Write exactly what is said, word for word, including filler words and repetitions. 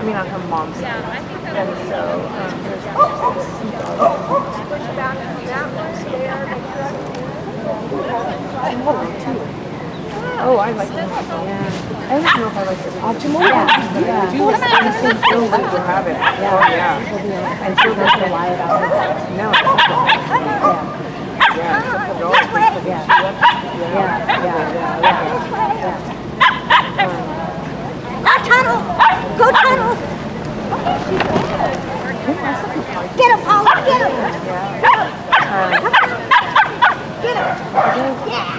mean, on her mom's side. Yeah, I think that And would be so, um, there's Push back on that one there. oh, I like that. Yeah. I don't know if I like the optimal. Yeah. But I do like the same thing with the rabbit. Yeah. Oh, yeah. And she'll not gonna lie about it. No. Yeah. Yeah. Yeah. Yeah. Yeah. Yeah. Yeah. Go tunnel! Go tunnel! Get him, Polly! Get him! Yeah. Um, Get him! Yeah!